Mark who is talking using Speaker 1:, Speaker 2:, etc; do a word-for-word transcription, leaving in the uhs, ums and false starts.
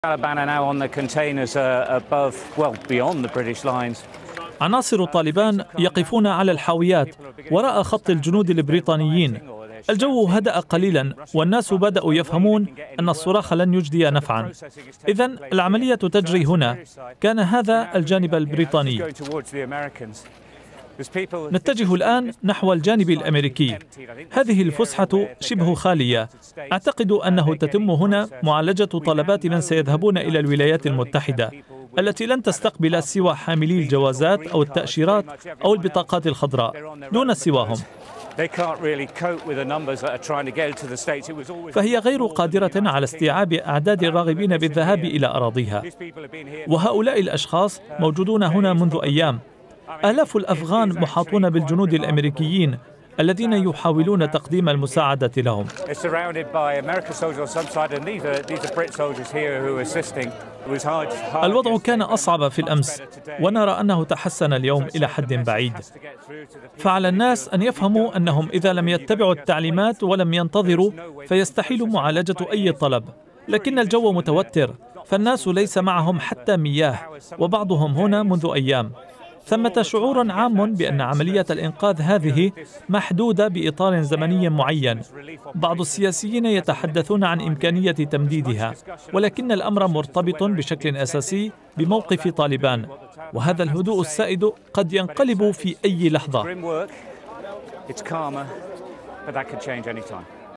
Speaker 1: عناصر طالبان يقفون على الحاويات وراء خط الجنود البريطانيين. الجو هدأ قليلا والناس بدأوا يفهمون أن الصراخ لن يجدي نفعا. إذن العملية تجري هنا. كان هذا الجانب البريطاني. نتجه الآن نحو الجانب الأمريكي. هذه الفسحة شبه خالية. أعتقد أنه تتم هنا معالجة طلبات من سيذهبون إلى الولايات المتحدة التي لن تستقبل سوى حاملي الجوازات أو التأشيرات أو البطاقات الخضراء دون سواهم. فهي غير قادرة على استيعاب أعداد الراغبين بالذهاب إلى أراضيها. وهؤلاء الأشخاص موجودون هنا منذ أيام. آلاف الأفغان محاطون بالجنود الأمريكيين الذين يحاولون تقديم المساعدة لهم. الوضع كان أصعب في الأمس ونرى أنه تحسن اليوم إلى حد بعيد. فعلى الناس أن يفهموا أنهم إذا لم يتبعوا التعليمات ولم ينتظروا فيستحيل معالجة أي طلب. لكن الجو متوتر فالناس ليس معهم حتى مياه وبعضهم هنا منذ أيام. ثمة شعور عام بأن عملية الإنقاذ هذه محدودة بإطار زمني معين. بعض السياسيين يتحدثون عن إمكانية تمديدها، ولكن الأمر مرتبط بشكل أساسي بموقف طالبان، وهذا الهدوء السائد قد ينقلب في أي لحظة.